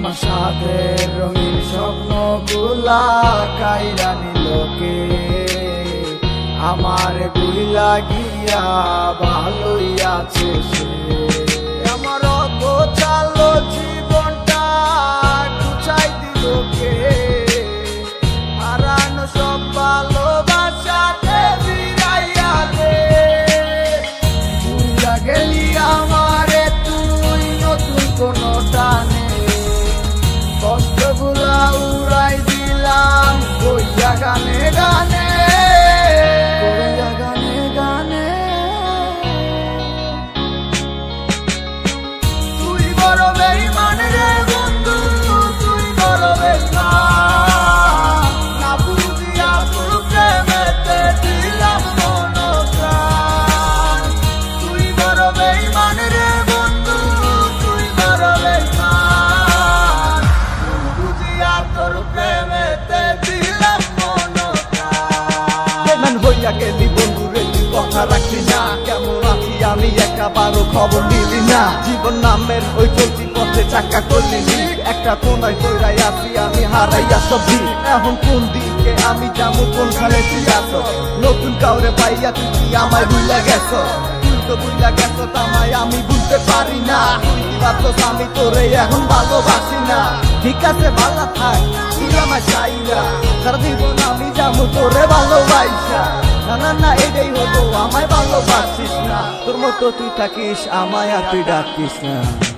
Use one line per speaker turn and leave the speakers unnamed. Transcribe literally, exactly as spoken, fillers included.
আমার সাথে রঙিন স্বপ্নগুলা কাইরা নিলোকে আমার গুইলা গিয়া ভালোই আছে সে। আমার অত চালো জীবনটা গুছাই দিলোকে হারানো সব ভালোবাসাতে ফিরাইয়া দে। ভুইলা গেলি আমারে তুই নতুন কোনো টানে কষ্টগুলা উড়াই দিলাম কইয়া গানে গানে কইয়া গানে গানে। তুই বড় বেঈমান রে বন্ধু তুই বড় বেঈমান না বুঝিয়া তোর প্রেমেতে দিলাম মন প্রাণ। তুই বড় বেঈমান রে বন্ধু তুই বড় বেঈমান বুঝিয়া তোর প্রেমেতে দিলাম মন প্রাণ। বেঈমান হইয়া গেলি বন্ধু রে তুই কথা রাখলি না কেমন আছি আমি একাবারও খবর নিলি না। জীবন নামের ওই চলতি পথে চাকা করলি একটা কোনায় দৌড়াই আছি আমি হারাইয়া সবজি। এখন কোন দিকে আমি যাবো কোনখানে তুই আসো নতুন কাউরে পাইয়া তুই কি আমায় ভুলে গেছো। তুই তো ভুলে গেছো তামায় আমি বুঝতে পারি না তুই কি ভাবছস আমি তোরে এখন ভালোবাসি না। ঠিক আছে ভালো থাক তুই আমায় চাই না সারা জীবন আমি যাবো তোরে ভালোবাসা। না না না এটাই হতো আমায় ভালোবাসিস না তোর মতো তুই থাকিস আমায় আর তুই ডাকিস না।